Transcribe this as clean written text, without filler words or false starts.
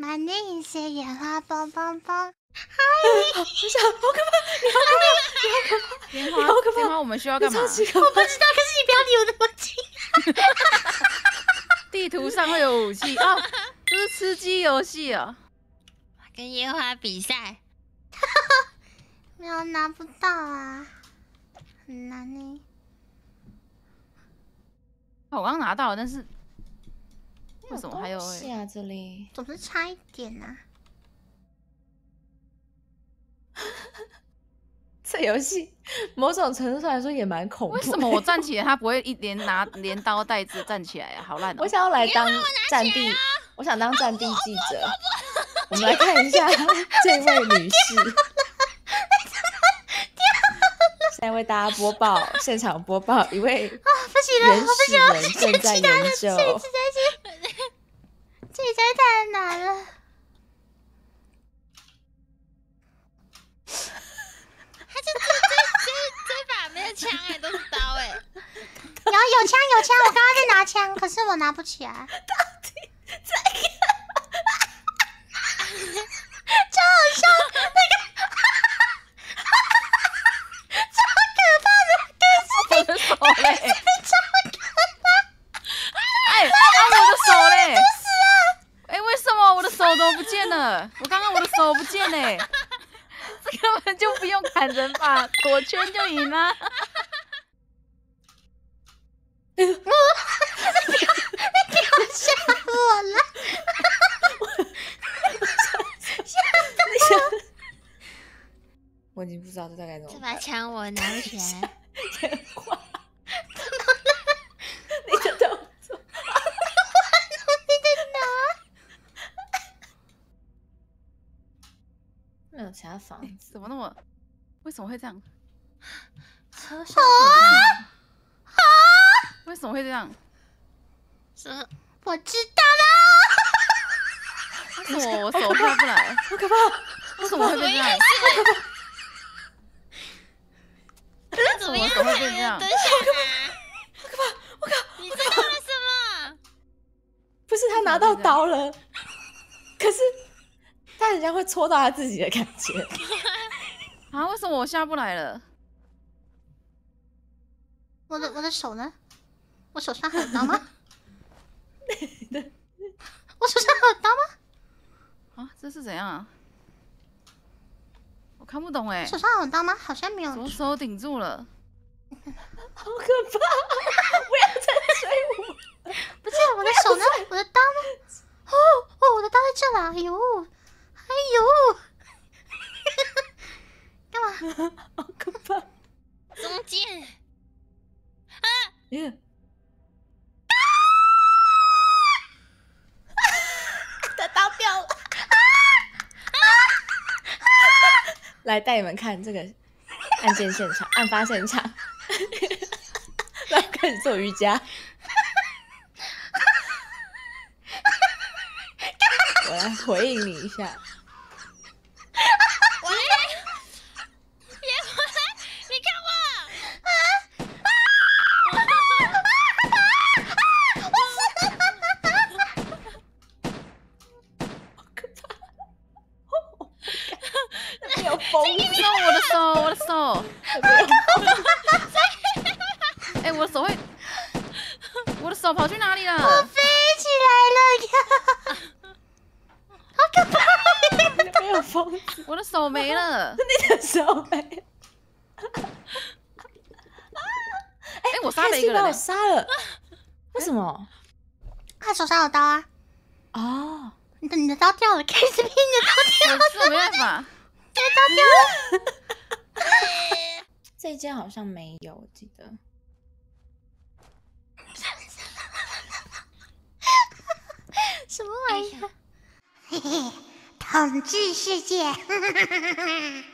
My name is 烟花蹦蹦蹦。嗨， 好可怕！ 烟花，我们需要干嘛？ 我不知道，可是你不要离我那么近。 地图上会有武器哦，这是吃鸡游戏哦。 跟烟花比赛， 没有拿不到啊，很难呢。 我刚刚拿到了，但是为什么还有？ 是啊，这里总是差一点啊。 这游戏某种程度上来说也蛮恐怖。 为什么我站起来，他不会一连刀带子站起来呀？好烂哦！ 我想要来当战地，我想当战地记者。我们来看一下这位女士，现在为大家播报现场播报一位原始人正在研究。 这里实在太难了。 他这把没有枪哎，都是刀哎。 有枪，我刚刚在拿枪，可是我拿不起来。到底在干嘛？超好笑，那个，超可怕的， 我的手嘞！ 超可怕！ 哎，我的手嘞！哎，为什么我的手都不见了？我刚刚我的手不见嘞！这根本就不用砍人吧，躲圈就赢了。 你不要吓我了！ 我已经不知道这该怎么办。 这把枪我拿不起来。 眼花，你的动作， 你在哪？ 没有其他房子， 怎么那么？为什么会这样？ 车厢为什么会这样？ 我知道了。 为什么我手下不来？ 好可怕！ 为什么会变这样？为什么我手会变这样？ 等一下，好可怕！我靠！你知道了什么？ 不是他拿到刀了，可是他好像会戳到他自己的感觉。 啊！为什么我下不来了？ 我的手呢？我手上还有刀吗？我手上还有刀吗？ 啊，这是怎样啊？我看不懂哎。 手上有刀吗？好像没有。 左手顶住了。 好可怕！不要再追我！ 不是我的手呢？我的刀呢？哦，我的刀在这了！哎呦，干嘛？ 好可怕！ 中间啊！ 耶！的刀掉了！来带你们看这个案件现场、案发现场，然后开始做瑜伽。我来回应你一下。 喂，别回来！你看我！ 好可怕！没有风， 我的手！哎，我的手会，我的手跑去哪里了？ 我飞起来了呀！好可怕！ 没有风， 我的手没了。 你的手没了。 哎，我杀了一个人。 把我杀了，为什么？ 他手上有刀啊！ 哦， 你的刀掉了 ，KSP 你的刀掉了， 我没办法。 你的刀掉了。 这一间好像没有，我记得。 什么玩意儿？嘿嘿，统治世界。